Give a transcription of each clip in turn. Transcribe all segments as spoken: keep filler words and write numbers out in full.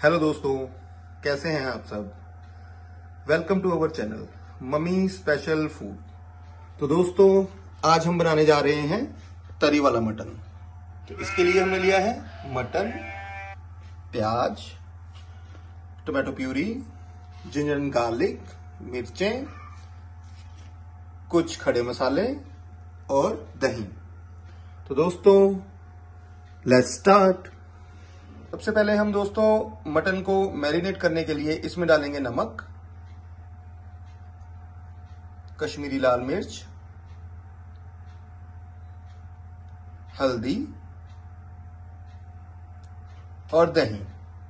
Hello दोस्तों, कैसे हैं आप सब। Welcome to our channel mummy special food. तो दोस्तों, आज हम बनाने जा रहे हैं तरी वाला मटन। तो इसके लिए हमने लिया है मटन, प्याज, tomato puree, ginger and garlic, मिर्चें, कुछ खड़े मसाले और दही। तो दोस्तों, लेट्स स्टार्ट। सबसे पहले हम दोस्तों मटन को मैरिनेट करने के लिए इसमें डालेंगे नमक, कश्मीरी लाल मिर्च, हल्दी और दही।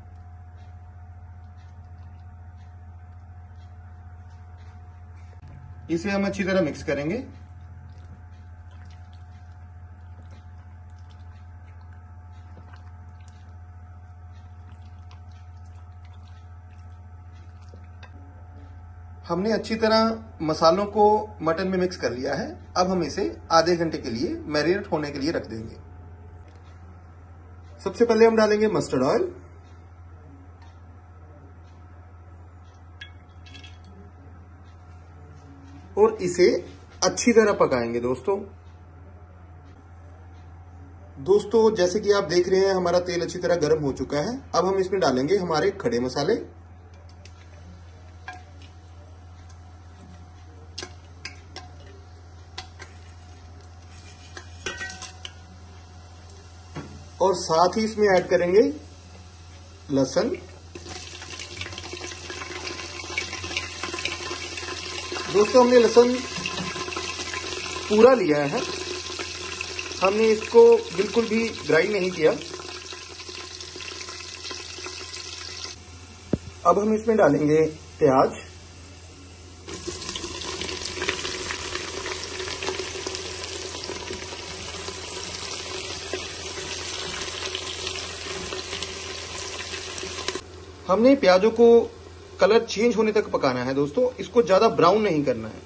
इसे हम अच्छी तरह मिक्स करेंगे। हमने अच्छी तरह मसालों को मटन में मिक्स कर लिया है। अब हम इसे आधे घंटे के लिए मैरिनेट होने के लिए रख देंगे। सबसे पहले हम डालेंगे मस्टर्ड ऑयल, और इसे अच्छी तरह पकाएंगे। दोस्तों दोस्तों जैसे कि आप देख रहे हैं, हमारा तेल अच्छी तरह गर्म हो चुका है। अब हम इसमें डालेंगे हमारे खड़े मसाले, और साथ ही इसमें ऐड करेंगे लहसुन। दोस्तों, हमने लहसुन पूरा लिया है, हमने इसको बिल्कुल भी ग्राइंड नहीं किया। अब हम इसमें डालेंगे प्याज, हमने प्याजों को कलर चेंज होने तक पकाना है। दोस्तों, इसको ज्यादा ब्राउन नहीं करना है।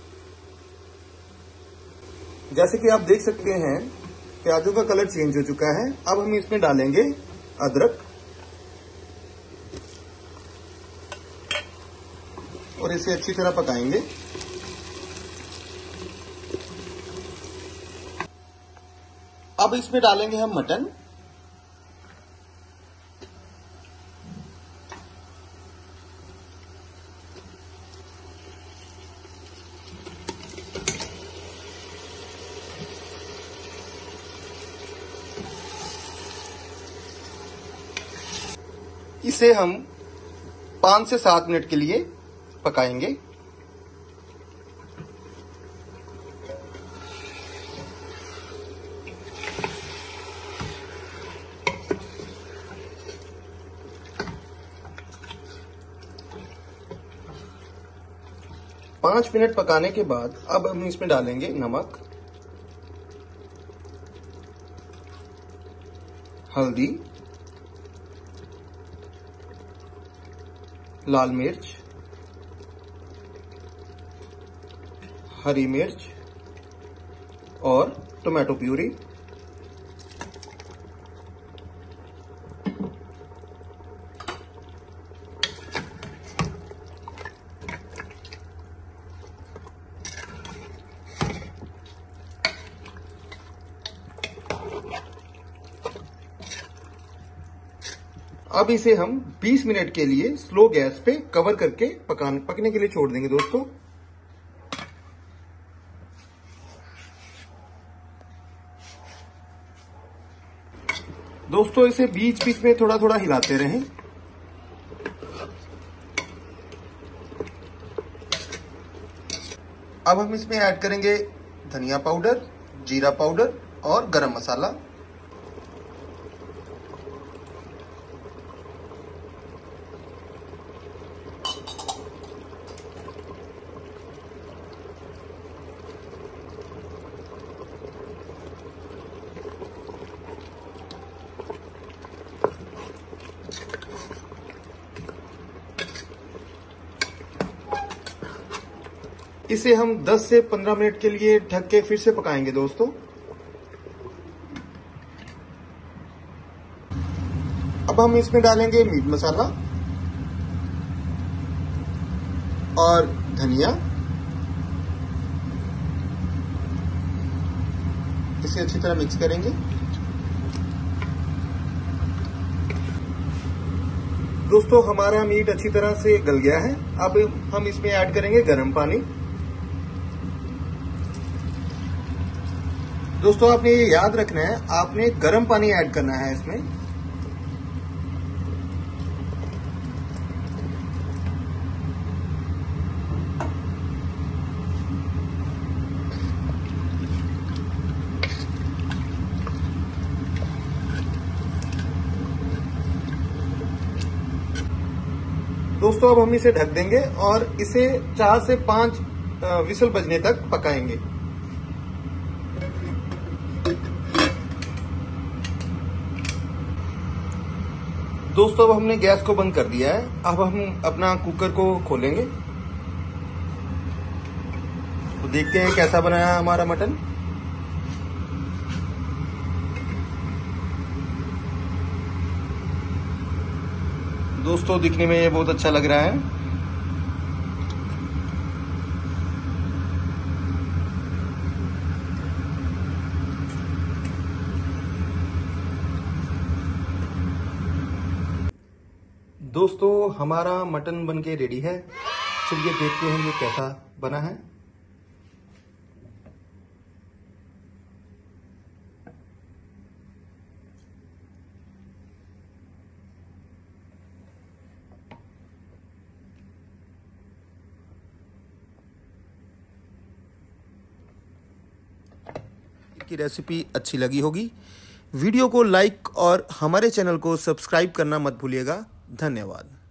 जैसे कि आप देख सकते हैं, प्याजों का कलर चेंज हो चुका है। अब हम इसमें डालेंगे अदरक और इसे अच्छी तरह पकाएंगे। अब इसमें डालेंगे हम मटन, इसे हम पांच से सात मिनट के लिए पकाएंगे। पांच मिनट पकाने के बाद अब हम इसमें डालेंगे नमक, हल्दी, लाल मिर्च, हरी मिर्च और टोमेटो प्यूरी। अब इसे हम बीस मिनट के लिए स्लो गैस पे कवर करके पकाने पकने के लिए छोड़ देंगे। दोस्तों दोस्तों इसे बीच बीच में थोड़ा थोड़ा हिलाते रहें। अब हम इसमें ऐड करेंगे धनिया पाउडर, जीरा पाउडर और गरम मसाला। इसे हम दस से पंद्रह मिनट के लिए ढक के फिर से पकाएंगे। दोस्तों अब हम इसमें डालेंगे मीट मसाला, और धनिया। इसे अच्छी तरह मिक्स करेंगे। दोस्तों हमारा मीट अच्छी तरह से गल गया है। अब हम इसमें ऐड करेंगे गर्म पानी। दोस्तों आपने ये याद रखना है, आपने गर्म पानी ऐड करना है इसमें। दोस्तों अब हम इसे ढक देंगे और इसे चार से पांच विसल बजने तक पकाएंगे। दोस्तों अब हमने गैस को बंद कर दिया है। अब हम अपना कुकर को खोलेंगे तो देखते हैं कैसा बनाया है हमारा मटन। दोस्तों दिखने में ये बहुत अच्छा लग रहा है। दोस्तों हमारा मटन बनके रेडी है। चलिए देखते हैं ये कैसा बना है। की रेसिपी अच्छी लगी होगी। वीडियो को लाइक और हमारे चैनल को सब्सक्राइब करना मत भूलिएगा। धन्यवाद।